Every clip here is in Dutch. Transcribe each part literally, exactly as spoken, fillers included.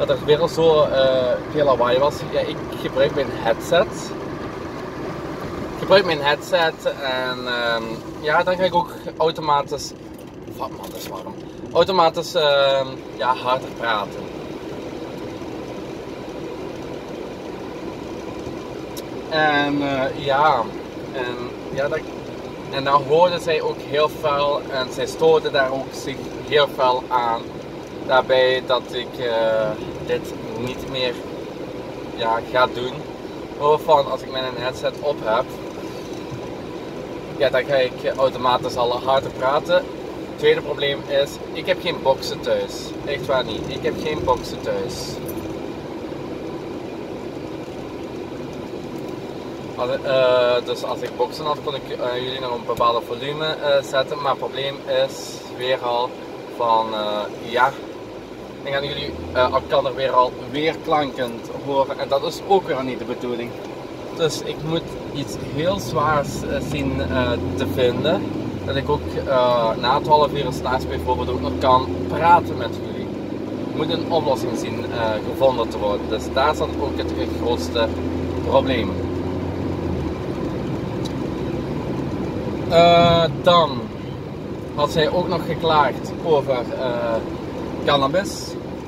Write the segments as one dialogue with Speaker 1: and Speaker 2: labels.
Speaker 1: dat er weer zo uh, veel lawaai was. Ja, ik gebruik mijn headset. Ik gebruik mijn headset en uh, ja, dan ga ik ook automatisch, wat man, dat is warm, automatisch uh, ja, harder praten. En uh, ja, en ja, dat, en dan hoorden zij ook heel fel en zij stoorden daar ook zich heel fel aan. Daarbij dat ik uh, dit niet meer ja, ga doen. Waarvan als ik mijn headset op heb, ja, dan ga ik automatisch al harder praten. Tweede probleem is, ik heb geen boxen thuis. Echt waar niet. Ik heb geen boxen thuis. Als, uh, dus als ik boxen had, kon ik uh, jullie nog een bepaalde volume uh, zetten. Maar het probleem is weer al van, uh, ja, dan gaan jullie uh, elkaar weer al weer klankend horen. En dat is ook weer niet de bedoeling. Dus ik moet iets heel zwaars uh, zien uh, te vinden. Dat ik ook uh, na twaalf uur s'nachts bijvoorbeeld ook nog kan praten met jullie. Er moet een oplossing zien uh, gevonden te worden. Dus daar zat ook het grootste probleem. Uh, dan had zij ook nog geklaagd over uh, cannabis.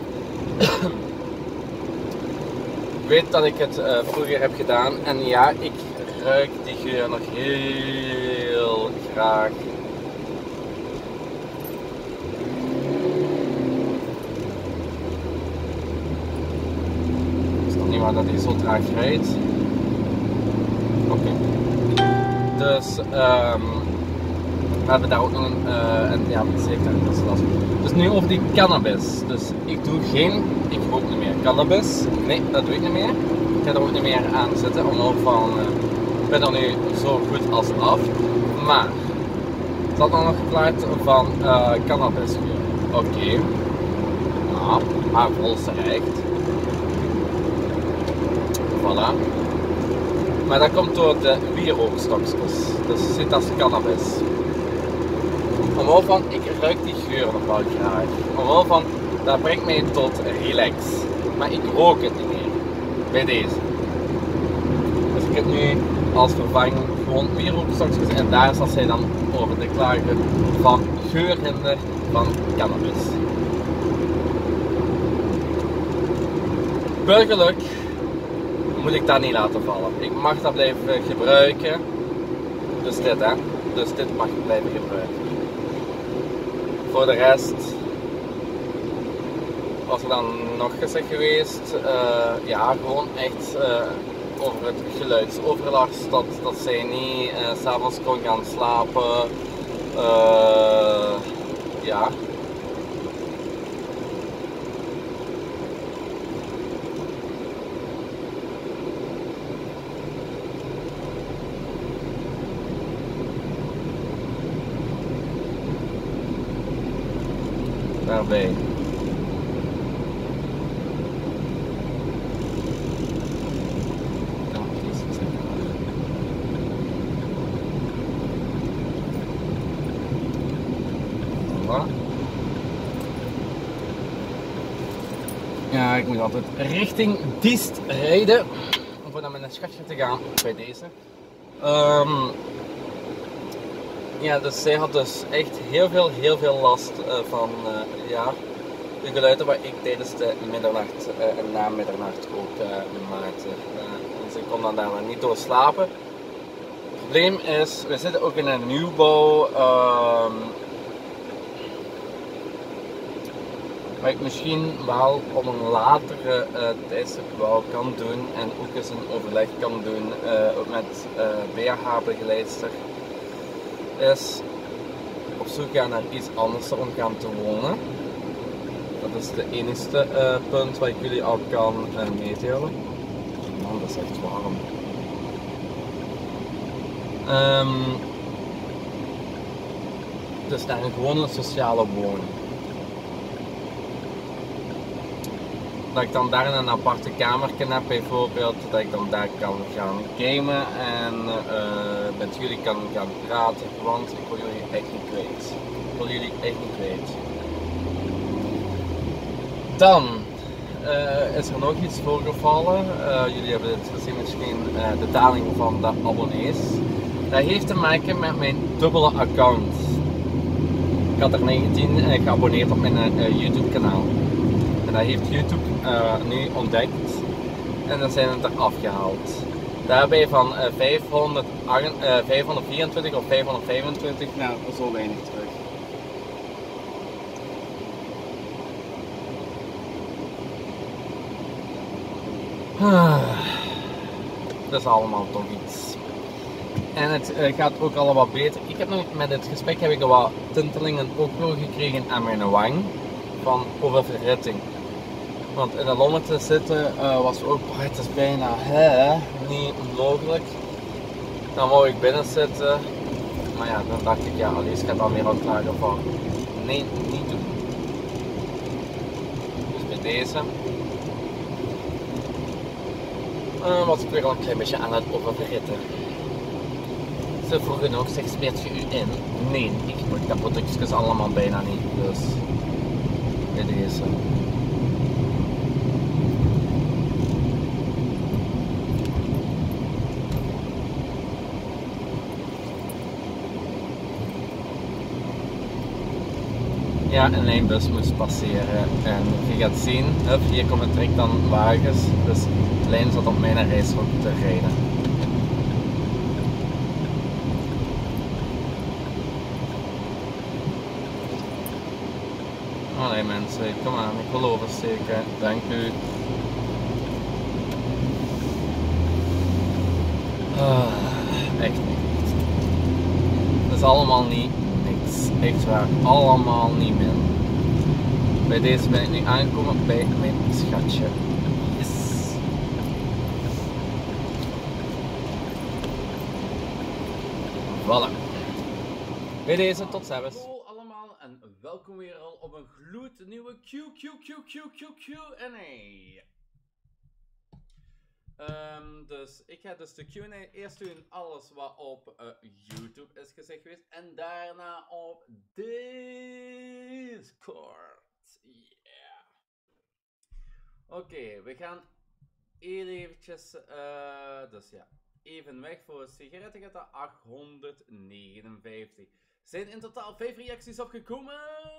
Speaker 1: Ik weet dat ik het uh, vroeger heb gedaan en ja, ik ruik die geur nog heel graag. Is toch niet waar dat hij zo traag rijdt? Oké. Okay. Dus um, we hebben daar ook nog een, uh, en ja, zeker, dat is lastig. Dus nu over die cannabis. Dus ik doe geen, ik rook niet meer cannabis. Nee, dat doe ik niet meer. Ik ga er ook niet meer aan zitten, omhoog van, uh, ik ben er nu zo goed als af. Maar, het had dan nog geklaard van uh, cannabisgeur. Oké. Okay. Nou, haar volste recht. Voilà. Maar dat komt door de wierookstokjes. Dus het zit als cannabis. Omhoog van, ik ruik die geur nog wel graag. Omhoog van, dat brengt mij tot relax. Maar ik rook het niet meer. Bij deze. Dus ik heb nu als vervanging gewoon wierookstokjes. En daar zat zij dan over te klagen van geurhinder van cannabis. Burgerlijk moet ik dat niet laten vallen. Ik mag dat blijven gebruiken. Dus dit hè. Dus dit mag ik blijven gebruiken. Voor de rest was er dan nog gezegd geweest. Uh, ja, gewoon echt uh, over het geluidsoverlast. Dat, dat zij niet uh, 's avonds kon gaan slapen. Uh, ja. Daarbij. Ja, ik moet altijd richting Diest rijden om voor naar mijn schatje te gaan bij deze. Um, Ja, dus zij had dus echt heel veel, heel veel last uh, van uh, ja, de geluiden waar ik tijdens de middernacht uh, en na middernacht ook uh, maakte. Uh, dus ik kon dan daar niet door slapen. Het probleem is, we zitten ook in een nieuwbouw. Uh, waar ik misschien wel op een latere uh, tijdstip wel kan doen en ook eens een overleg kan doen uh, met uh, B H-begeleidster. Is op zoek gaan naar iets anders om gaan te wonen. Dat is de enige uh, punt waar ik jullie al kan uh, meedelen. Man, dat is echt warm. Um, dus naar een gewone sociale woning. Dat ik dan daar een aparte kamertje heb bijvoorbeeld, dat ik dan daar kan gaan gamen en uh, met jullie kan gaan praten, want ik wil jullie echt niet kwijt. Ik wil jullie echt niet kwijt. Dan, uh, is er nog iets voorgevallen. Uh, jullie hebben het gezien misschien, uh, de daling van de abonnees. Dat heeft te maken met mijn dubbele account. Ik had er negentien uh, geabonneerd op mijn uh, YouTube kanaal. En dat heeft YouTube uh, nu ontdekt en dan zijn het er afgehaald. Daarbij van uh, vijfhonderd, uh, vijfhonderdvierentwintig of vijfhonderdvijfentwintig naar zo weinig terug. Ah, dat is allemaal toch iets. En het uh, gaat ook al wat beter. Ik heb nog, met het gesprek heb ik wat tintelingen ook wel gekregen aan mijn wang van oververhitting. Want in de lommer te zitten uh, was ook, oh, het is bijna hè, niet mogelijk. Dan wou ik binnen zitten, maar ja, dan dacht ik, ja, Alice gaat dan weer aanklagen van nee, niet doen. Dus bij deze uh, was ik weer al een klein beetje aan het oververhitten. Ze vroegen ook, zeg, smeert je u in? Nee, ik moet dat productjes allemaal bijna niet, dus bij deze. Ja, een lijnbus moest passeren en je gaat zien, hup, hier komt het trek dan wagens, dus de lijn zat op mijn reishok te rijden. Allee mensen, kom aan, ik wil oversteken, dank u. Ah, echt niet. Dat is allemaal niet. Echt waar, allemaal niet meer. Bij deze ben ik nu aangekomen bij mijn schatje. Yes! Voilà. Bij deze, tot ziens. Hallo allemaal en welkom weer al op een gloednieuwe Q Q Q Q Q Q en A. Um, dus ik ga dus de Q en A eerst doen alles wat op uh, YouTube is gezegd geweest en daarna op Discord. Yeah. Oké, okay, we gaan eventjes, uh, dus ja, even weg voor sigaretten gaat dat achthonderdnegenenvijftig. Zijn in totaal vijf reacties opgekomen.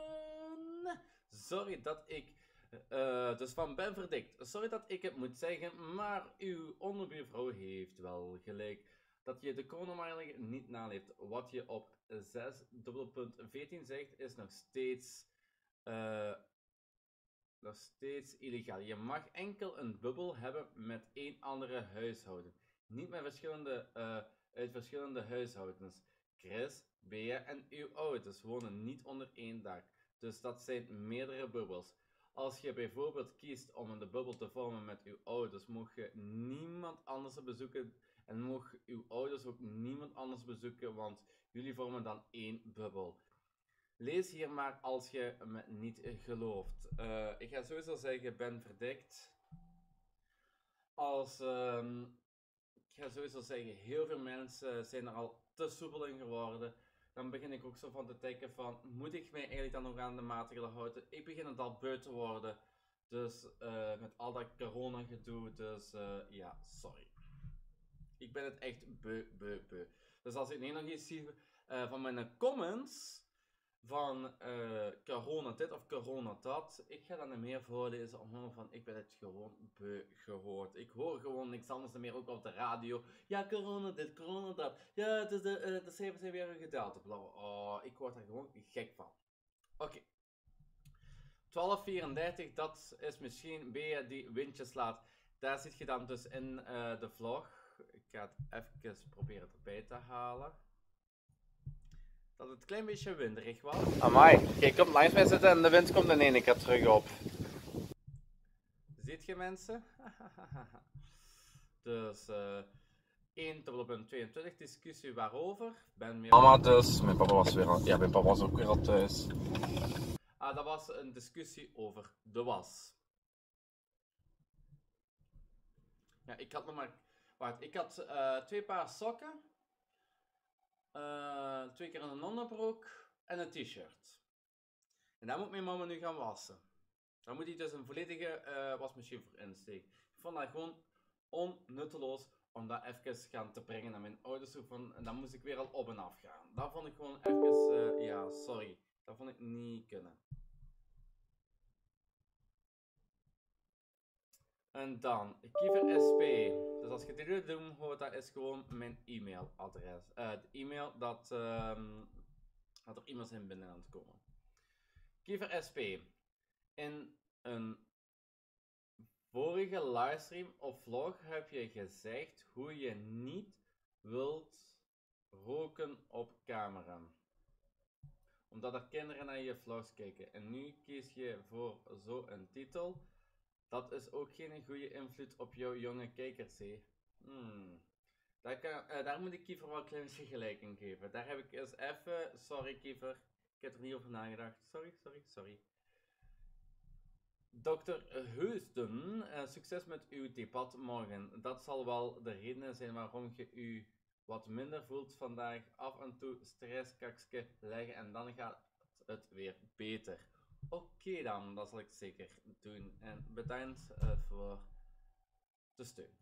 Speaker 1: Sorry dat ik... Uh, dus van Ben Verdikt. Sorry dat ik het moet zeggen, maar uw onderbuurvrouw heeft wel gelijk. Dat je de coronamarkt niet naleeft. Wat je op zes veertien zegt is nog steeds... Uh, nog steeds illegaal. Je mag enkel een bubbel hebben met één andere huishouden. Niet met verschillende, uh, uit verschillende huishoudens. Chris, Bea en uw ouders wonen niet onder één dak. Dus dat zijn meerdere bubbels. Als je bijvoorbeeld kiest om een bubbel te vormen met uw ouders, mag je niemand anders bezoeken. En mag uw ouders ook niemand anders bezoeken, want jullie vormen dan één bubbel. Lees hier maar als je me niet gelooft. Uh, ik ga sowieso zeggen, Ben Verdikt. Als, um, ik ga sowieso zeggen, heel veel mensen zijn er al te soepel in geworden. Dan begin ik ook zo van te denken van, moet ik mij eigenlijk dan nog aan de maatregelen houden? Ik begin het al beu te worden. Dus uh, met al dat corona gedoe, dus uh, ja, sorry. Ik ben het echt beu, beu, beu. Dus als ik nu nog iets zie uh, van mijn comments van uh, corona dit of corona dat, ik ga dan niet meer voorlezen omhoog van, ik ben het gewoon beu gehoord. Ik hoor gewoon niks anders meer, ook op de radio. Ja, corona dit, corona dat. Ja, de, de, uh, de cijfers zijn weer gedaald. Oh, ik word er gewoon gek van. Oké. Okay. twaalf vierendertig, dat is misschien Bea die windjes laat. Daar zit je dan dus in uh, de vlog. Ik ga het even proberen erbij te halen. Dat het een klein beetje winderig was. Amai, kijk, komt langs mij zitten en de wind komt in één keer terug op. Ziet je mensen? Dus uh, één punt tweeëntwintig discussie waarover. Ben meer... Mama dus, mijn papa was weer al, ja, mijn papa was ook weer al thuis. Ah, dat was een discussie over de was. Ja, ik had nog maar... Wacht, ik had uh, twee paar sokken. Uh, twee keer een onderbroek en een t-shirt. En dat moet mijn mama nu gaan wassen.
Speaker 2: Dan moet hij dus een volledige uh, wasmachine voor insteken. Ik vond dat gewoon onnutteloos om dat even gaan te brengen naar mijn ouders toe. Van, en dan moest ik weer al op en af gaan. Dat vond ik gewoon even, uh, ja, sorry. Dat vond ik niet kunnen. En dan, Kiever S P. Dus als je dit wil doen, dat is gewoon mijn e-mailadres. Uh, de e-mail dat, um, dat er e-mails in binnen aan het komen. Kiever S P. In een vorige livestream of vlog heb je gezegd hoe je niet wilt roken op camera. Omdat er kinderen naar je vlogs kijken. En nu kies je voor zo'n titel. Dat is ook geen goede invloed op jouw jonge kijkers, hè? Hmm. Daar, kan, uh, daar moet ik Kiever wel een klein gelijk in geven. Daar heb ik eens even... Sorry Kiever, ik heb er niet over nagedacht. Sorry, sorry, sorry. dokter Heusden, uh, succes met uw debat morgen. Dat zal wel de reden zijn waarom je u wat minder voelt vandaag. Af en toe stresskakje leggen en dan gaat het weer beter. Oké okay dan, dat zal ik zeker doen. En bedankt uh, voor de steun.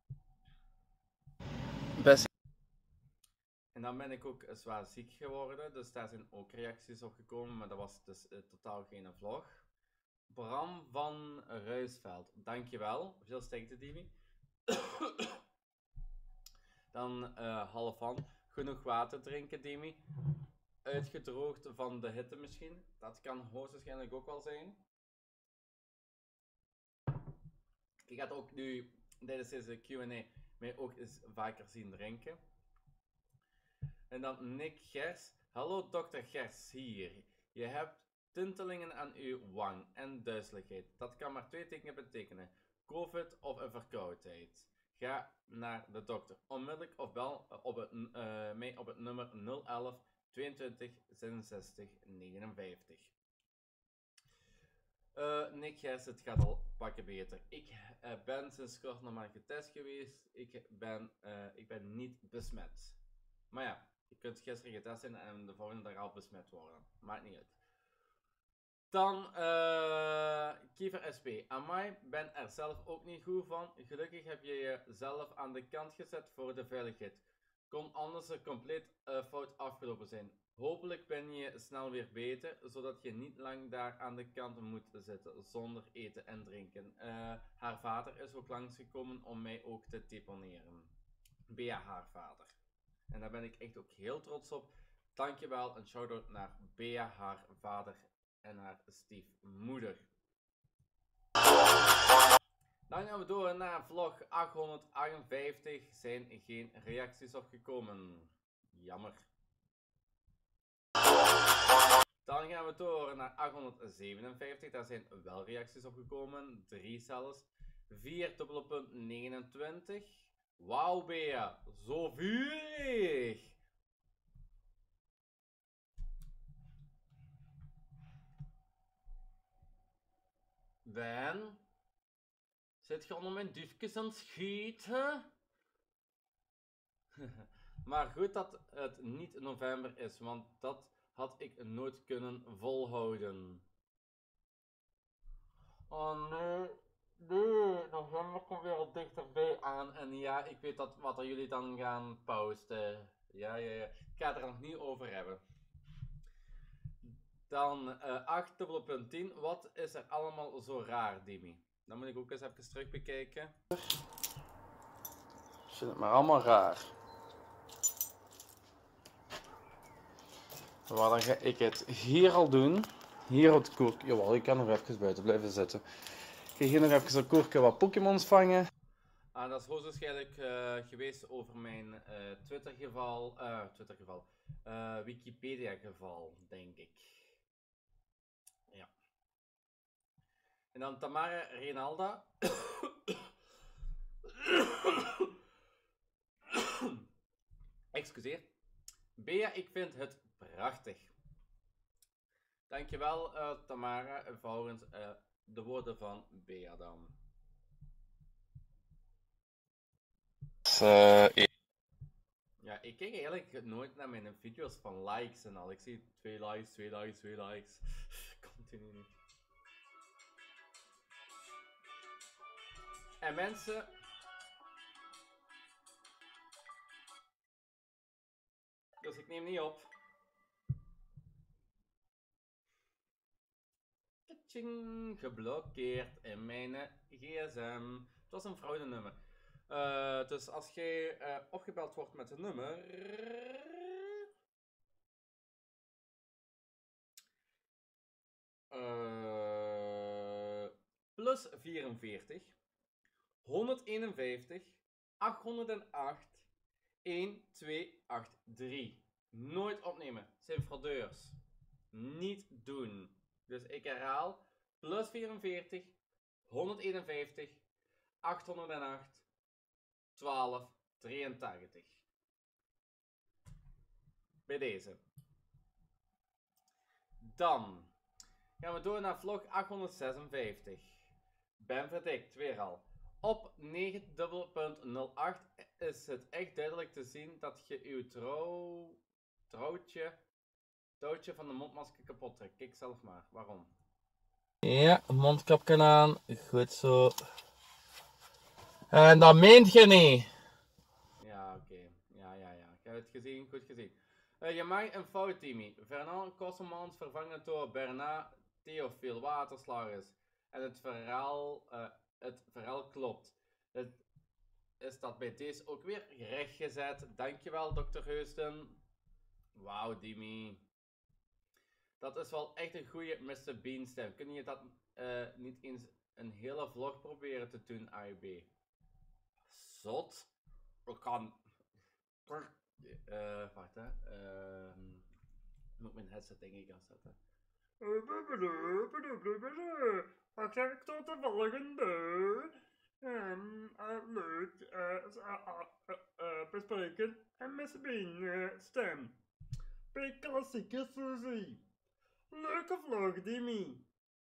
Speaker 2: Best. En dan ben ik ook zwaar ziek geworden, dus daar zijn ook reacties op gekomen, maar dat was dus uh, totaal geen vlog. Bram van Ruisveld, dankjewel. Veel sterkte, Dimi. Dan uh, half van. Genoeg water drinken, Dimi. Uitgedroogd van de hitte misschien. Dat kan hoogstwaarschijnlijk ook wel zijn. Je gaat ook nu tijdens deze Q en A mij ook eens vaker zien drinken. En dan Nick Gers. Hallo dokter Gers hier. Je hebt tintelingen aan uw wang en duizeligheid. Dat kan maar twee dingen betekenen. COVID of een verkoudheid. Ga naar de dokter. Onmiddellijk of bel op het, uh, mij op het nummer nul elf tweeëntwintig zesenzestig negenenvijftig. Uh, Nick Gers, het gaat al pakken beter. Ik uh, ben sinds kort nog maar getest geweest. Ik ben, uh, ik ben niet besmet. Maar ja, je kunt gisteren getest zijn en de volgende dag al besmet worden. Maakt niet uit. Dan uh, Kiever S P. Amai, ben er zelf ook niet goed van. Gelukkig heb je jezelf aan de kant gezet voor de veiligheid. Kon anders een compleet uh, fout afgelopen zijn. Hopelijk ben je snel weer beter, zodat je niet lang daar aan de kant moet zitten zonder eten en drinken. Uh, haar vader is ook langsgekomen om mij ook te deponeren. Bea, haar vader. En daar ben ik echt ook heel trots op. Dankjewel, een shout-out naar Bea, haar vader en haar stiefmoeder. Dan gaan we door naar vlog achthonderdachtenvijftig. Zijn geen reacties opgekomen. Jammer. Dan gaan we door naar achthonderdzevenenvijftig. Daar zijn wel reacties opgekomen. Drie zelfs. vier dubbele punt negenentwintig. Wauw Bea, zo vurig! Dan zit je onder mijn dufjes aan het schieten? Maar goed dat het niet november is, want dat had ik nooit kunnen volhouden. Oh nee, nee, november komt weer al dichterbij aan en ja, ik weet dat wat er jullie dan gaan posten. Ja, ja, ja, ik ga het er nog niet over hebben. Dan uh, acht dubbele punt tien, wat is er allemaal zo raar, Dimi? Dan moet ik ook eens even terug bekijken. Ik vind het maar allemaal raar. Maar dan ga ik het hier al doen. Hier op het koerkje. Jawel, ik kan nog even buiten blijven zitten. Ik ga hier nog even een koerkje wat Pokémons vangen. Ah, dat is hoogstwaarschijnlijk uh, geweest over mijn uh, Twitter-geval. Uh, Twitter-geval. Uh, Wikipedia-geval, denk ik. Ja. En dan Tamara Renalda. Excuseer. Bea, ik vind het prachtig. Dankjewel, uh, Tamara, volgens uh, de woorden van Bea dan. Uh, ja, ik kijk eigenlijk nooit naar mijn video's van likes en al. Ik zie twee likes, twee likes, twee likes. Continu niet.
Speaker 1: En mensen... Dus ik neem niet op. Kaching, geblokkeerd in mijn gsm. Het was een fraudennummer. Uh, dus als jij uh, opgebeld wordt met een nummer... Uh, plus vierenveertig, honderdeenenvijftig, achthonderdacht, twaalfhonderdachtendertig. Nooit opnemen. Zijn fraudeurs. Niet doen. Dus ik herhaal. Plus vierenveertig, honderdeenenvijftig, achthonderdacht, twaalf drieëntachtig. Bij deze. Dan gaan we door naar vlog achthonderdzesenvijftig. Ben verdikt, weer al. Op negen punt nul acht is het echt duidelijk te zien dat je uw trouw... trouwtje... touwtje van de mondmasker kapot trekt. Kijk zelf maar. Waarom? Ja, mondkapje aan. Goed zo. En dat meent je niet. Ja, oké. Okay. Ja, ja, ja. Ik heb het gezien. Goed gezien. Uh, je maakt een fout, Timmy. Fernand Kosselmans vervangen door Bernard Theophile Waterslagers. En het verhaal, uh, het verhaal klopt. Het is dat bij deze ook weer rechtgezet. Dankjewel, dokter Heusden. Wauw, Timmy. Dat is wel echt een goede mister Bean stem. Kun je dat uh, niet eens een hele vlog proberen te doen, A U B? Zot. Ik kan... Uh, wacht hè. Uh, moet mijn headset denk ik afzetten. Wat zeg ik tot de volgende? Um, uh, leuk uh, uh, uh, uh, bespreken en mister Bean uh, stem. Bij klassieke Suzy. Leuke vlog, Dimmy.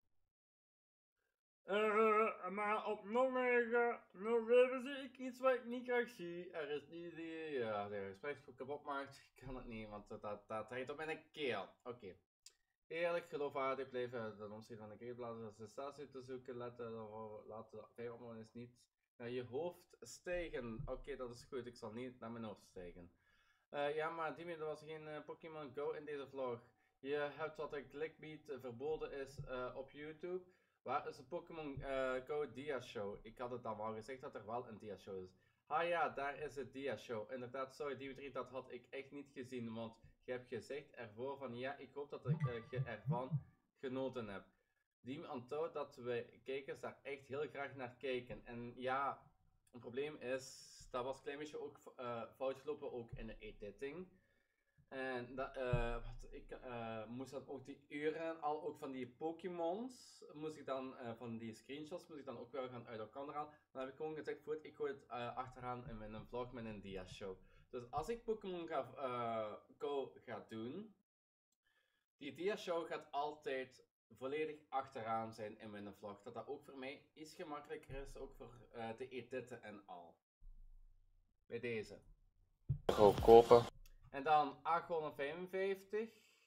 Speaker 1: Uh, maar op nul negen nul zeven zie ik iets wat ik niet graag zie. Er is niet die, ja, de gespreksgroep kapot maakt. Ik kan het niet, want dat, dat, dat rijdt op mijn keel. Oké. Okay. Eerlijk, geloofwaardig blijven ten opzichte van de keelblazen als de statie te zoeken. Letten, laten vijf opnemen is niet naar je hoofd stijgen. Oké, okay, dat is goed. Ik zal niet naar mijn hoofd stijgen. Uh, ja, maar Dimmy, er was geen uh, Pokémon Go in deze vlog. Je hebt wat een clickbait uh, verboden is uh, op YouTube. Waar is de Pokémon uh, Go Dia Show? Ik had het dan wel gezegd dat er wel een Dia Show is. Ah ja, daar is de Dia Show. Inderdaad, sorry Dimitri, dat had ik echt niet gezien. Want je hebt gezegd ervoor van ja, ik hoop dat ik, uh, je ervan genoten hebt. Die onthoudt dat we kijkers daar echt heel graag naar kijken. En ja, een probleem is, dat was een klein beetje ook uh, fout gelopen ook in de editing. En dat, uh, wat, ik uh, moest dan ook die uren al ook van die Pokémons, moest ik dan uh, van die screenshots, moest ik dan ook wel gaan uit elkaar halen. Dan heb ik gewoon gezegd, goed, ik gooi het uh, achteraan in mijn vlog met een dia show. Dus als ik Pokémon ga, uh, Go ga doen, die dia show gaat altijd volledig achteraan zijn in mijn vlog. Dat dat ook voor mij iets gemakkelijker is, ook voor uh, te editen en al. Bij deze.
Speaker 2: Gewoon kopen.
Speaker 1: En dan achthonderdvijfenvijftig.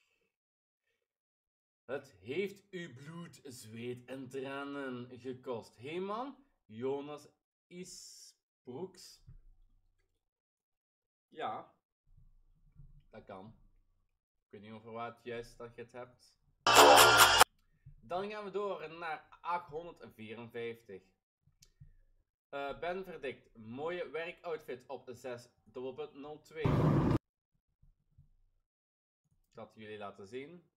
Speaker 1: Het heeft u bloed, zweet en tranen gekost. Hé hey man, Jonas Isbroeks. Ja, dat kan. Ik weet niet over wat juist dat je het hebt. Dan gaan we door naar achthonderdvierenvijftig. Uh, ben verdikt. Mooie werkoutfit op zes nul twee. Ik zal het jullie laten zien.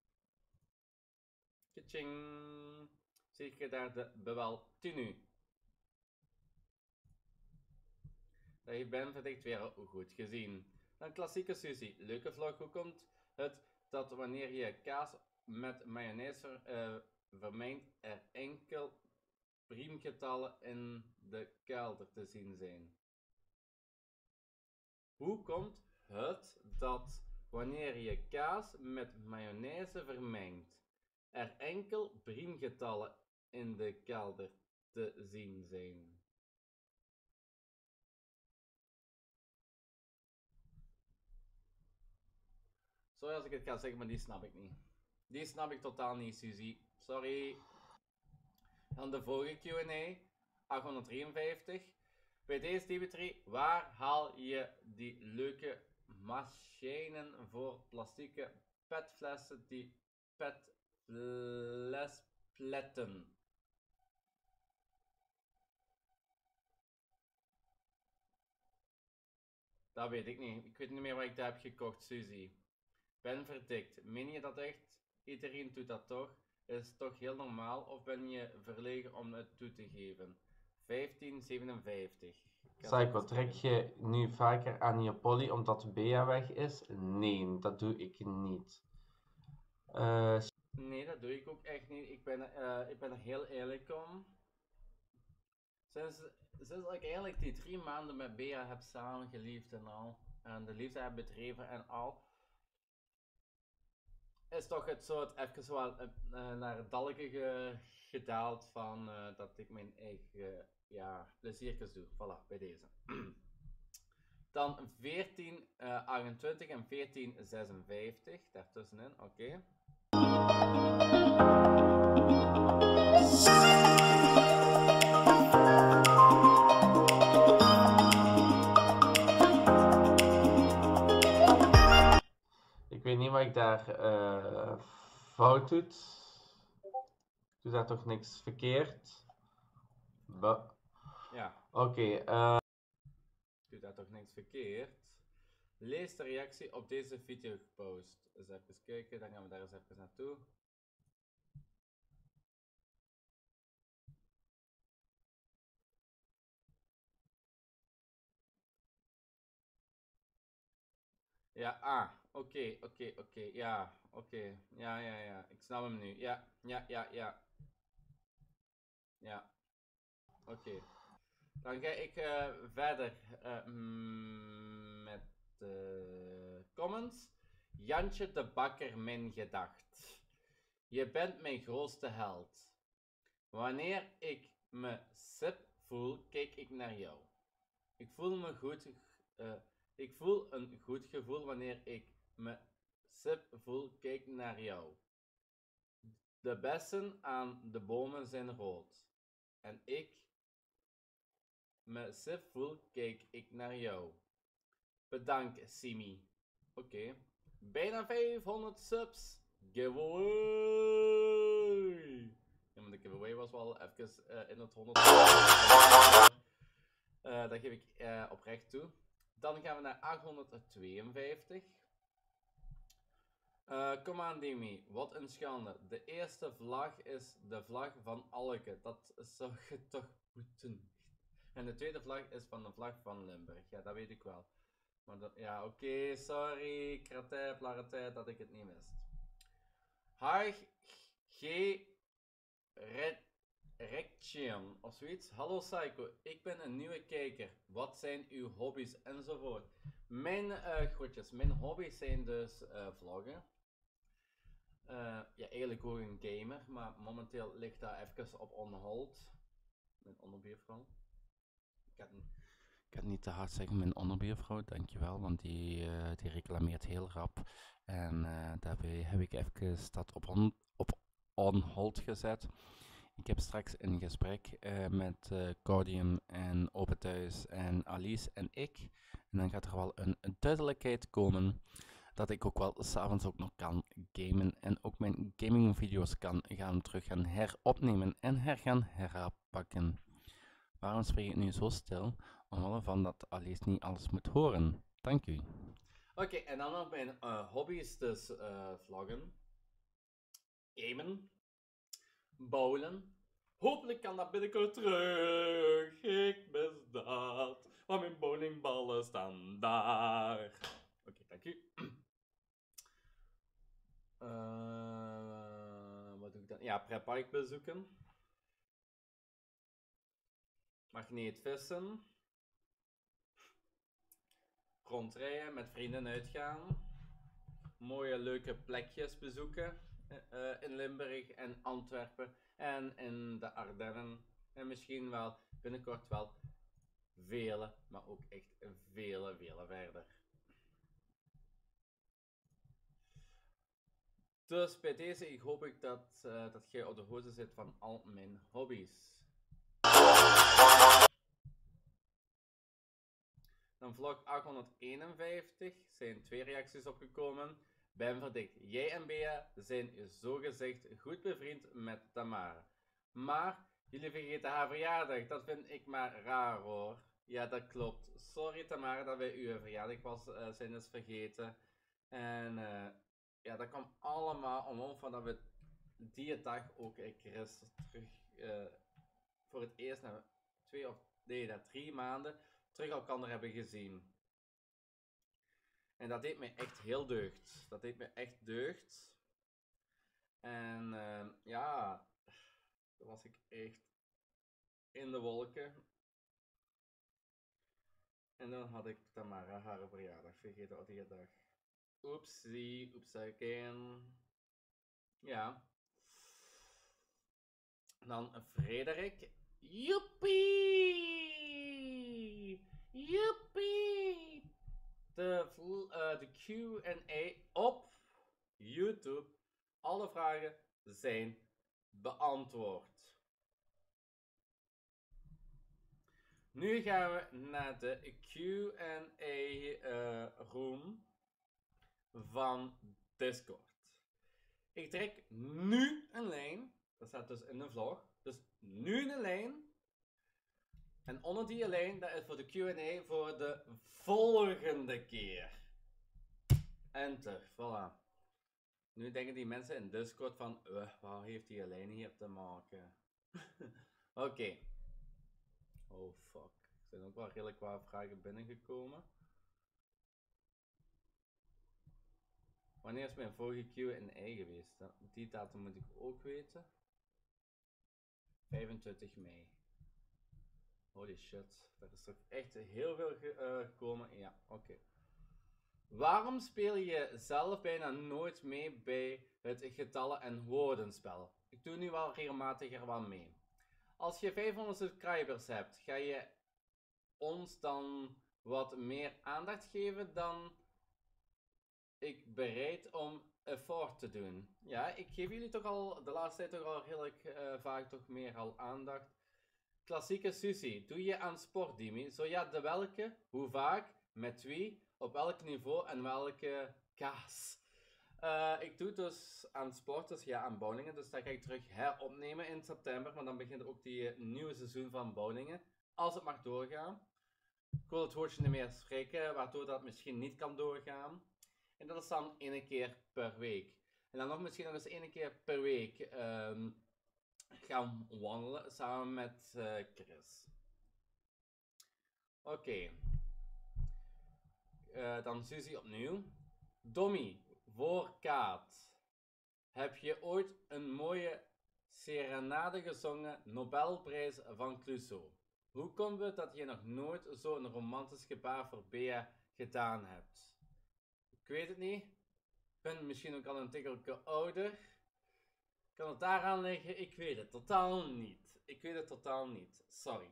Speaker 1: Kaching. Zie je daar de bewel tenue. Dat je Ben verdikt weer goed gezien. Dan klassieke Suzy. Leuke vlog. Hoe komt het dat wanneer je kaas met mayonaise uh, vermengt er enkel priemgetallen in de kelder te zien zijn? Hoe komt het dat wanneer je kaas met mayonaise vermengt er enkel priemgetallen in de kelder te zien zijn? Sorry als ik het ga zeggen, maar die snap ik niet. Die snap ik totaal niet, Suzy. Sorry. Dan de vorige Q en A. achthonderddrieënvijftig. Bij deze Dimitri, waar haal je die leuke machijnen voor plastieke petflessen die petflespletten? Dat weet ik niet. Ik weet niet meer wat ik daar heb gekocht, Suzy. Ben verdikt. Meen je dat echt? Iedereen doet dat toch? Is het toch heel normaal of ben je verlegen om het toe te geven? vijftien zevenenvijftig.
Speaker 2: Psycho, trek je nu vaker aan je poly omdat Bea weg is? Nee, dat doe ik niet. Uh,
Speaker 1: nee, dat doe ik ook echt niet. Ik ben, uh, ik ben er heel eerlijk om. Sinds, sinds ik eigenlijk die drie maanden met Bea heb samengeliefd en al, en de liefde heb bedreven en al, is toch het zo het even wel uh, naar het dalke ge, gedaald van uh, dat ik mijn eigen uh, ja, pleziertjes doe. Voilà, bij deze. Dan veertien achtentwintig en veertien zesenvijftig, daartussenin, oké. Okay.
Speaker 2: Ik weet niet wat ik daar uh, fout doe. Ik doe daar toch niks verkeerd? Ba
Speaker 1: ja.
Speaker 2: Oké. Okay, uh...
Speaker 1: Ik doe daar toch niks verkeerd? Lees de reactie op deze video gepost. Eens even kijken, dan gaan we daar eens even naartoe. Ja, ah, oké, okay, oké, okay, oké, okay, ja, oké, okay. ja, ja, ja, ik snap hem nu, ja, ja, ja, ja, ja, oké. Okay. Dan ga ik uh, verder uh, met de uh, comments. Jantje de Bakker, mijn gedacht. Je bent mijn grootste held. Wanneer ik me sip voel, kijk ik naar jou. Ik voel me goed... Uh, Ik voel een goed gevoel wanneer ik me sip voel, kijk naar jou. De bessen aan de bomen zijn rood. En ik me sip voel, kijk ik naar jou. Bedankt, Simi. Oké. Okay. Bijna vijfhonderd subs. Giveaway. Ja, maar de giveaway was wel even uh, in het honderd. Uh, dat geef ik uh, oprecht toe. Dan gaan we naar achthonderdtweeënvijftig. Uh, kom aan, Demi. Wat een schande. De eerste vlag is de vlag van Alke. Dat zou je toch moeten. En de tweede vlag is van de vlag van Limburg. Ja, dat weet ik wel. Maar dat, ja, oké. Okay, sorry. Kratij, plaratij, dat ik het niet wist. Haag G. Red. Rection of zoiets. Hallo Psycho, ik ben een nieuwe kijker. Wat zijn uw hobby's enzovoort? Mijn uh, groetjes, mijn hobby's zijn dus uh, vloggen. Uh, ja, eigenlijk ook een gamer, maar momenteel ligt dat even op on hold. Mijn onderbuurvrouw. Ik had, ik had niet te hard zeggen mijn onderbuurvrouw, dankjewel, want die, uh, die reclameert heel rap. En uh, daarbij heb ik even dat op on, op on hold gezet. Ik heb straks een gesprek uh, met uh, Cordium en Open Thuis en Alice en ik. En dan gaat er wel een, een duidelijkheid komen dat ik ook wel s'avonds ook nog kan gamen. En ook mijn gaming video's kan gaan terug gaan heropnemen en her gaan herpakken. Waarom spreek ik nu zo stil? Omwille van dat Alice niet alles moet horen. Dank u. Oké, okay, en dan nog mijn uh, hobby's dus uh, vloggen. Gamen. Bowlen. Hopelijk kan dat binnenkort terug. Ik mis dat. Maar mijn bowlingballen staan daar. Oké, okay, dank u. Uh, wat doe ik dan? Ja, pretpark bezoeken. Magneetvissen. Rondrijden, met vrienden uitgaan. Mooie leuke plekjes bezoeken. Uh, in Limburg en Antwerpen en in de Ardennen en misschien wel binnenkort wel vele, maar ook echt vele, vele verder. Dus bij deze, ik hoop ik dat, uh, dat jij op de hoogte zit van al mijn hobby's. een vlog achthonderdeenenvijftig zijn twee reacties opgekomen. Ben verdikt. Jij en Bea zijn zogezegd goed bevriend met Tamara. Maar jullie vergeten haar verjaardag. Dat vind ik maar raar hoor. Ja, dat klopt. Sorry Tamara dat wij uw verjaardag was, uh, zijn is vergeten. En uh, ja, dat kwam allemaal omhoog van dat we die dag ook uh, Chris terug uh, voor het eerst na twee of nee, na drie maanden terug elkaar hebben gezien. En dat deed me echt heel deugd. Dat deed me echt deugd. En uh, ja, dan was ik echt in de wolken. En dan had ik Tamara haar verjaardag vergeten op die dag. Oepsie, oeps again. Ja. Dan Frederik. Joepie! Joepie! De, uh, de Q en A op YouTube. Alle vragen zijn beantwoord. Nu gaan we naar de Q en A uh, room van Discord. Ik trek nu een lijn. Dat staat dus in de vlog. Dus nu een lijn. En onder die lijn, dat is voor de Q en A voor de volgende keer. Enter, voilà. Nu denken die mensen in Discord van, uh, wat heeft die lijn hier te maken? Oké. Okay. Oh fuck. Er zijn ook wel redelijk wat vragen binnengekomen. Wanneer is mijn vorige Q en A geweest? Die datum moet ik ook weten. vijfentwintig mei. Holy shit, er is toch echt heel veel ge uh, gekomen. Ja, oké. Okay. Waarom speel je zelf bijna nooit mee bij het getallen- en woordenspel? Ik doe nu wel regelmatig er wel mee. Als je vijfhonderd subscribers hebt, ga je ons dan wat meer aandacht geven dan ik bereid om effort te doen? Ja, ik geef jullie toch al de laatste tijd toch al redelijk uh, vaak toch meer al aandacht. Klassieke Susie, doe je aan sport, Dimi? Zo ja, de welke? Hoe vaak? Met wie? Op welk niveau? En welke kaas? Uh, ik doe dus aan sport, dus ja, aan bowlingen. Dus dat ga ik terug heropnemen in september. Maar dan begint ook die uh, nieuwe seizoen van bowlingen. Als het mag doorgaan. Ik wil het woordje niet meer spreken, waardoor dat misschien niet kan doorgaan. En dat is dan één keer per week. En dan nog misschien nog eens één keer per week. Um, gaan wandelen samen met uh, Chris. Oké. Okay. Uh, dan Suzy opnieuw. Dommy, voor Kaat. Heb je ooit een mooie serenade gezongen, Nobelprijs van Clouseau? Hoe komt het dat je nog nooit zo'n romantisch gebaar voor Bea gedaan hebt? Ik weet het niet. Ik ben misschien ook al een tikkeltje ouder. Kan het daaraan liggen? Ik weet het totaal niet. Ik weet het totaal niet. Sorry.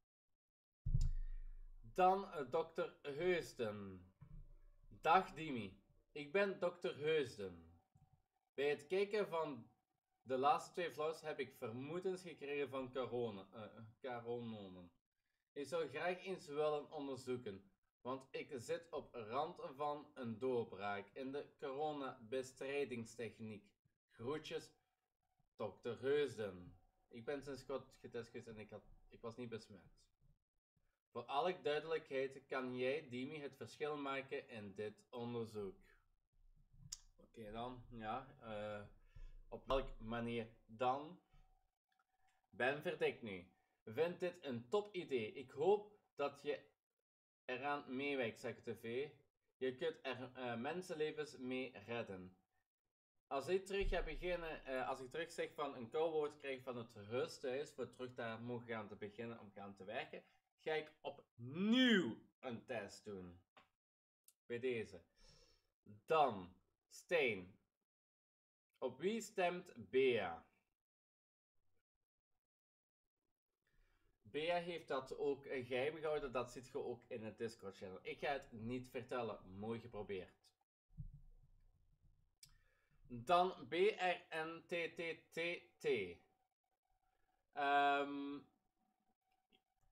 Speaker 1: Dan uh, dokter Heusden. Dag Dimi. Ik ben dokter Heusden. Bij het kijken van de laatste twee vlogs heb ik vermoedens gekregen van corononen. Uh, ik zou graag eens willen onderzoeken, want ik zit op rand van een doorbraak in de coronabestrijdingstechniek. Groetjes, dokter Heusden. Ik ben sinds kort getest geweest en ik, had, ik was niet besmet. Voor alle duidelijkheid kan jij, Dimi, het verschil maken in dit onderzoek. Oké okay, dan, ja. Uh, op welke manier dan? Ben verdikt nu. Vind dit een top idee. Ik hoop dat je eraan meewerkt, zegt de V. Je kunt er uh, mensenlevens mee redden. Als ik terug ga beginnen, uh, als ik terug zeg van een koudwoord krijg van het rusthuis, voor terug daar mogen gaan te beginnen om gaan te werken, ga ik opnieuw een test doen. Bij deze. Dan, Stijn. Op wie stemt Bea? Bea heeft dat ook geheim gehouden, dat zit je ook in het Discord channel. Ik ga het niet vertellen, mooi geprobeerd. Dan B R N T T T T. Um,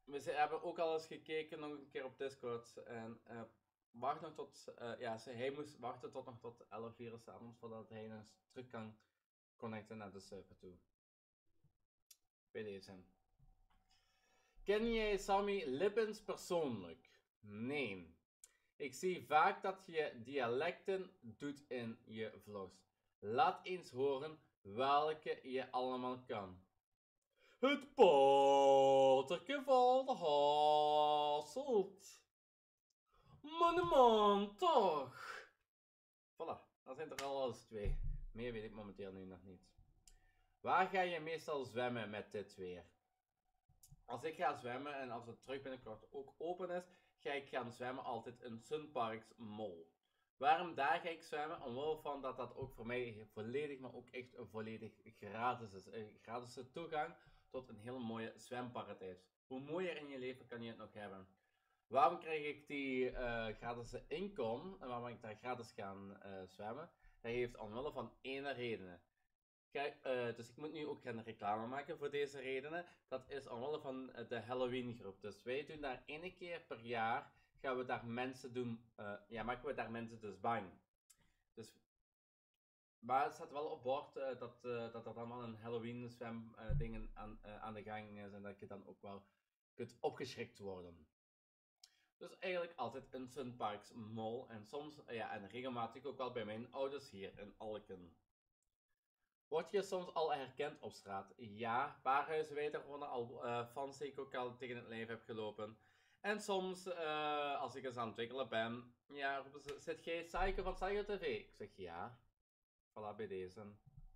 Speaker 1: we hebben ook al eens gekeken nog een keer op Discord. En uh, wacht nog tot, uh, ja, hij moest wachten tot nog tot elf uur s'avonds voordat hij eens terug kan connecten naar de server toe. Bij deze. Ken jij Sammy Lippens persoonlijk? Nee. Ik zie vaak dat je dialecten doet in je vlogs. Laat eens horen welke je allemaal kan. Het paterke van de Hasselt. Man, man, toch? Voilà, dat zijn er al eens twee. Meer weet ik momenteel nu nog niet. Waar ga je meestal zwemmen met dit weer? Als ik ga zwemmen en als het terug binnenkort ook open is, ga ik gaan zwemmen altijd in Sunparks Mall. Waarom daar ga ik zwemmen? Omwille van dat dat ook voor mij volledig, maar ook echt volledig gratis is. Een gratis toegang tot een heel mooie zwemparadijs. Hoe mooier in je leven kan je het nog hebben? Waarom krijg ik die uh, gratis inkom en waarom ik daar gratis gaan uh, zwemmen? Dat heeft omwille van één reden. Kijk, uh, dus ik moet nu ook gaan reclame maken voor deze redenen. Dat is omwille van de Halloween groep. Dus wij doen daar één keer per jaar, gaan we daar mensen doen, uh, ja, maken we daar mensen dus bang. Dus, maar het staat wel op bord uh, dat, uh, dat er allemaal een Halloween zwem uh, dingen aan, uh, aan de gang is en dat je dan ook wel kunt opgeschrikt worden. Dus eigenlijk altijd in Sunparks Mall en soms, uh, ja, en regelmatig ook wel bij mijn ouders hier in Alken. Word je soms al herkend op straat? Ja, een paar huizen verder wonen al uh, fans die ik ook al tegen het lijf heb gelopen. En soms, uh, als ik eens aan het wikkelen ben, ja, roepen ze, zit jij Psycho van Psycho T V? Ik zeg ja. Voilà, bij deze.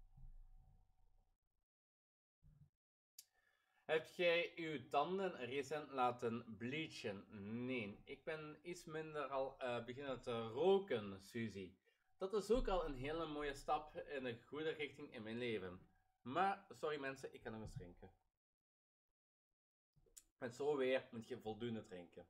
Speaker 1: Heb jij uw tanden recent laten bleachen? Nee, ik ben iets minder al uh, beginnen te roken, Suzy. Dat is ook al een hele mooie stap in een goede richting in mijn leven. Maar, sorry mensen, ik ga nog eens drinken. Met zo weer moet je voldoende drinken.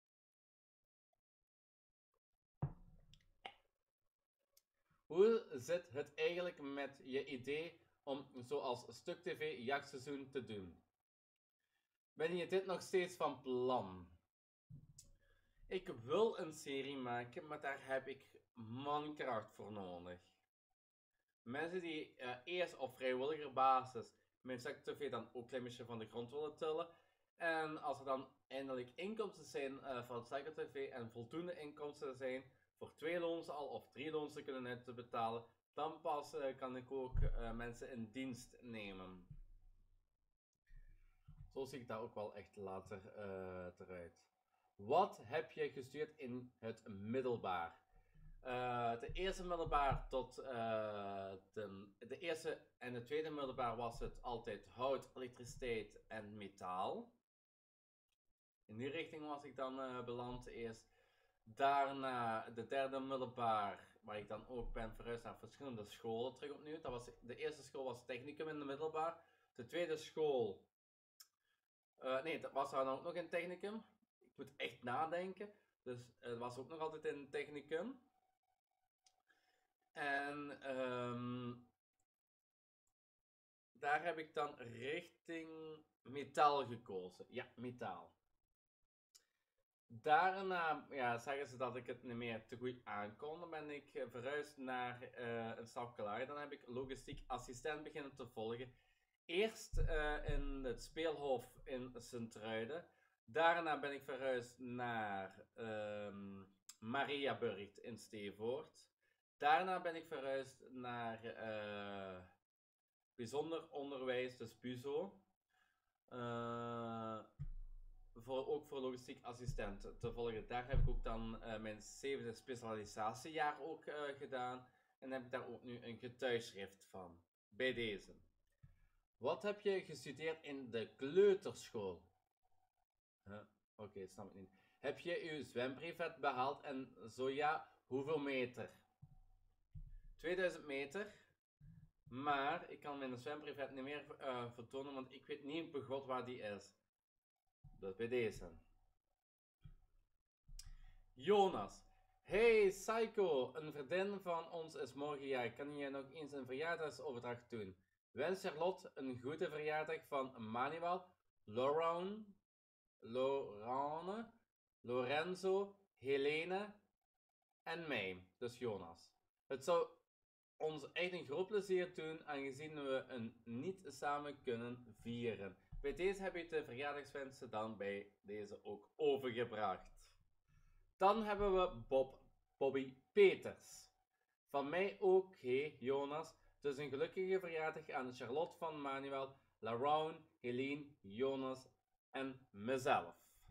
Speaker 1: Hoe zit het eigenlijk met je idee om zoals Stuk T V jachtseizoen te doen? Ben je dit nog steeds van plan? Ik wil een serie maken, maar daar heb ik mankracht voor nodig. Mensen die uh, eerst op vrijwilliger basis mijn Stuk T V dan ook een klein beetje van de grond willen tillen. En als er dan eindelijk inkomsten zijn uh, van Stuk T V en voldoende inkomsten zijn voor twee loons al of drie loons te kunnen uit te betalen, dan pas uh, kan ik ook uh, mensen in dienst nemen. Zo zie ik dat ook wel echt later uh, eruit. Wat heb je gestudeerd in het middelbaar? Uh, de eerste middelbaar tot uh, de, de eerste en de tweede middelbaar was het altijd hout, elektriciteit en metaal. In die richting was ik dan uh, beland eerst. Daarna de derde middelbaar, waar ik dan ook ben verhuisd naar verschillende scholen terug opnieuw. Dat was, de eerste school was technicum in de middelbaar. De tweede school, uh, nee, dat was dan ook nog in technicum. Ik moet echt nadenken. Dus het was ook nog altijd in technicum. En um, daar heb ik dan richting metaal gekozen. Ja, metaal. Daarna ja, zeggen ze dat ik het niet meer te goed aankon. Dan ben ik verhuisd naar uh, een stapje lager. Dan heb ik logistiek assistent beginnen te volgen. Eerst uh, in het speelhof in Sint-Truiden. Daarna ben ik verhuisd naar um, Mariaburgt in Stevoort. Daarna ben ik verhuisd naar uh, bijzonder onderwijs, dus B U Z O. Uh, voor, ook voor logistiek assistent te volgen. Daar heb ik ook dan uh, mijn zevende specialisatiejaar ook uh, gedaan. En heb ik daar ook nu een getuigschrift van. Bij deze. Wat heb je gestudeerd in de kleuterschool? Huh? Oké, okay, dat snap ik niet. Heb je uw zwembrevet behaald en zo ja, hoeveel meter? tweeduizend meter. Maar ik kan mijn zwembrevet niet meer uh, vertonen, want ik weet niet begot waar die is. Dus bij deze. Jonas. Hey Psycho, een vriendin van ons is morgen jarig. Kan je nog eens een verjaardagsoverdracht doen? Wens Charlotte een goede verjaardag van Manuel, Lauren, Lorane, Lorenzo, Helene en mij, dus Jonas. Het zou ons echt een groot plezier doen, aangezien we een niet samen kunnen vieren. Bij deze heb ik de verjaardagswensen dan bij deze ook overgebracht. Dan hebben we Bob, Bobby Peters. Van mij ook, hey Jonas. Dus een gelukkige verjaardag aan Charlotte van Manuel, Laron, Helene, Jonas en mezelf.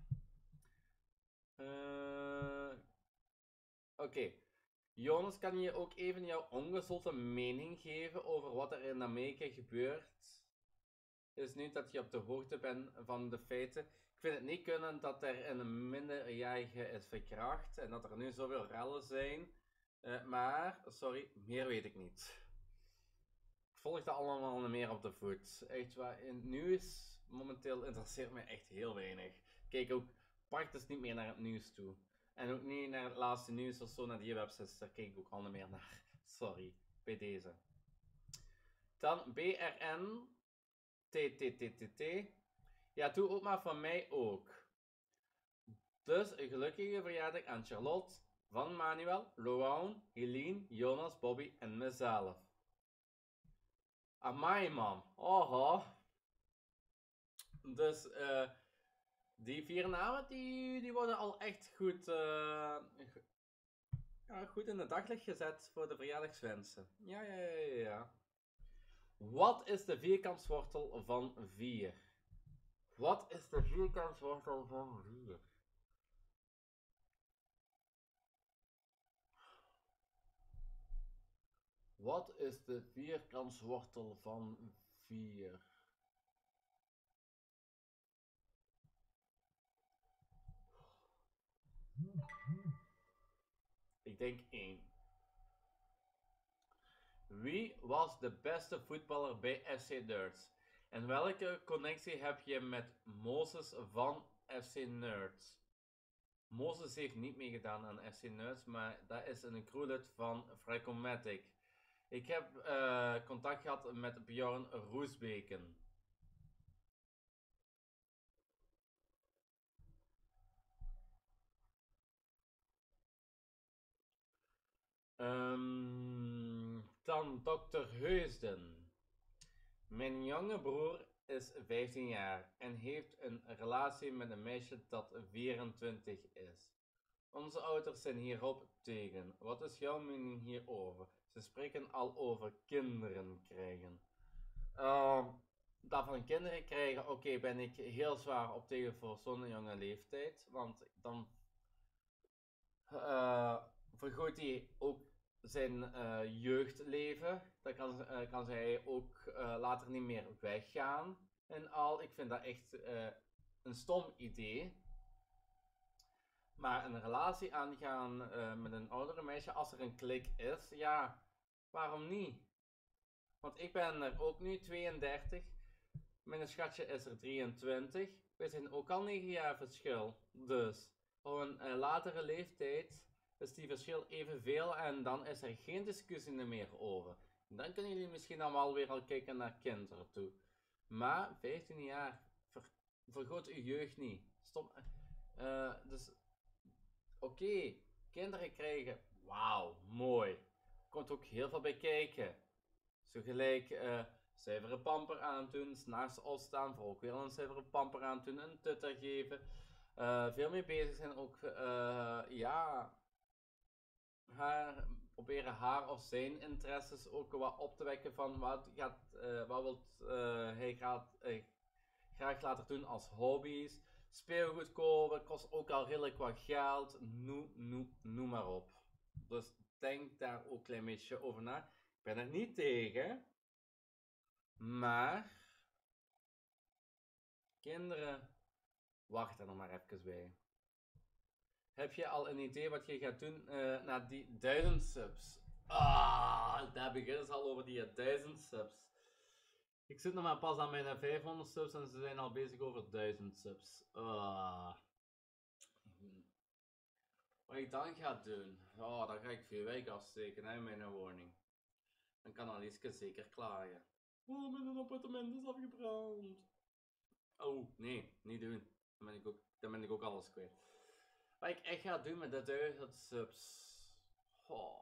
Speaker 1: Uh, Oké. Okay. Jonas, kan je ook even jouw ongezolte mening geven over wat er in Amerika gebeurt? Is nu dat je op de hoogte bent van de feiten. Ik vind het niet kunnen dat er een minderjarige is verkracht en dat er nu zoveel rellen zijn. Uh, maar, sorry, meer weet ik niet. Ik volg dat allemaal meer op de voet. Echt waar, in het nieuws momenteel interesseert me echt heel weinig. Kijk ook praktisch niet meer naar het nieuws toe. En ook niet naar het laatste nieuws of zo, naar die websites, daar kijk ik ook al niet meer naar. Sorry, bij deze. Dan B R N T T T T T. Ja, doe ook maar van mij ook. Dus een gelukkige verjaardag aan Charlotte, van Manuel, Laurent, Helene, Jonas, Bobby en mezelf. Amai man, oho. Dus uh, die vier namen die, die worden al echt goed, uh, ja, goed in het daglicht gezet voor de verjaardagswensen. Ja, ja, ja, ja. Wat is de vierkantswortel van vier? Wat is de vierkantswortel van vier? Wat is de vierkantswortel van vier? Ik denk één. Wie was de beste voetballer bij F C Nerds? En welke connectie heb je met Moses van F C Nerds? Moses heeft niet meegedaan aan F C Nerds, maar dat is een crewlid van Freakomatic. Ik heb uh, contact gehad met Bjorn Roesbeken. Um, dan dokter Heusden. Mijn jonge broer is vijftien jaar en heeft een relatie met een meisje dat vierentwintig is. Onze ouders zijn hierop tegen. Wat is jouw mening hierover? Ze spreken al over kinderen krijgen. Uh, dat van kinderen krijgen, oké, okay, ben ik heel zwaar op tegen voor zo'n jonge leeftijd. Want dan uh, vergroot hij ook zijn uh, jeugdleven. Dan kan, uh, kan zij ook uh, later niet meer weggaan. En al, ik vind dat echt uh, een stom idee. Maar een relatie aangaan uh, met een oudere meisje als er een klik is, ja, waarom niet? Want ik ben er ook nu tweeëndertig. Mijn schatje is er drieëntwintig. We zijn ook al negen jaar verschil. Dus op een uh, latere leeftijd is die verschil evenveel en dan is er geen discussie meer over. Dan kunnen jullie misschien allemaal weer al kijken naar kinderen toe. Maar vijftien jaar, ver, vergroot uw jeugd niet. Stop. Uh, dus, oké, okay. Kinderen krijgen, wauw, mooi. Komt ook heel veel bij kijken. Zo gelijk uh, zuivere pamper aandoen, 's nachts opstaan, voor ook weer een zuivere pamper aandoen, een tutter geven. Uh, veel mee bezig zijn ook, uh, ja, haar, proberen haar of zijn interesses ook wat op te wekken van wat, gaat, uh, wat wilt, uh, hij gaat, uh, graag laten doen als hobby's. Speelgoed kopen kost ook al redelijk wat geld, noem, noem, noem maar op. Dus denk daar ook een klein beetje over na. Ik ben er niet tegen, maar kinderen, wacht er nog maar even bij. Heb je al een idee wat je gaat doen uh, na die duizend subs? Ah, daar beginnen ze al over die duizend subs. Ik zit nog maar pas aan mijn vijfhonderd subs en ze zijn al bezig over duizend subs. Ah. Wat ik dan ga doen? Oh, dan ga ik veel werk afsteken in mijn woning. Dan kan Alice zeker klagen. Oh, mijn appartement is afgebrand. Oh, nee, niet doen. Dan ben ik ook, dan ben ik ook alles kwijt. Wat ik echt ga doen met de duizend subs. Oh.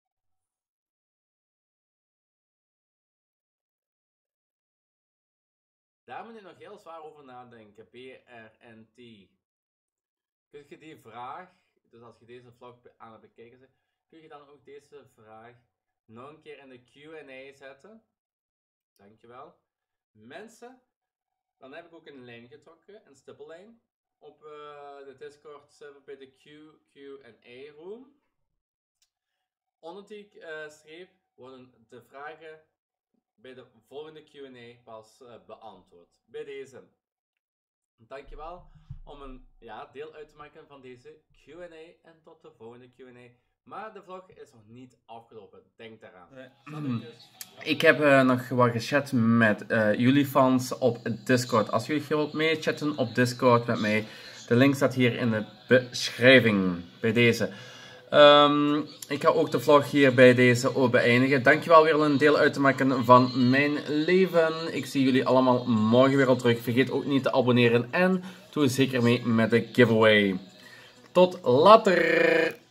Speaker 1: Daar moet ik nog heel zwaar over nadenken. B R N T. Kun je die vraag, dus als je deze vlog aan het bekijken bent, kun je dan ook deze vraag nog een keer in de Q en A zetten? Dankjewel. Mensen, dan heb ik ook een lijn getrokken, een stippellijn, op uh, de Discord server bij de Q, Q en A room. Onder die uh, streep worden de vragen bij de volgende Q en A pas uh, beantwoord. Bij deze. Dankjewel om een ja, deel uit te maken van deze Q en A en tot de volgende Q en A. Maar de vlog is nog niet afgelopen, denk daaraan. Nee. Ik heb uh, nog wat gechat met uh, jullie fans op Discord. Als jullie wilt meechatten op Discord met mij, de link staat hier in de beschrijving bij deze. Um, ik ga ook de vlog hier bij deze ook beëindigen. Dankjewel weer een deel uit te maken van mijn leven. Ik zie jullie allemaal morgen weer al terug. Vergeet ook niet te abonneren en doe zeker mee met de giveaway. Tot later!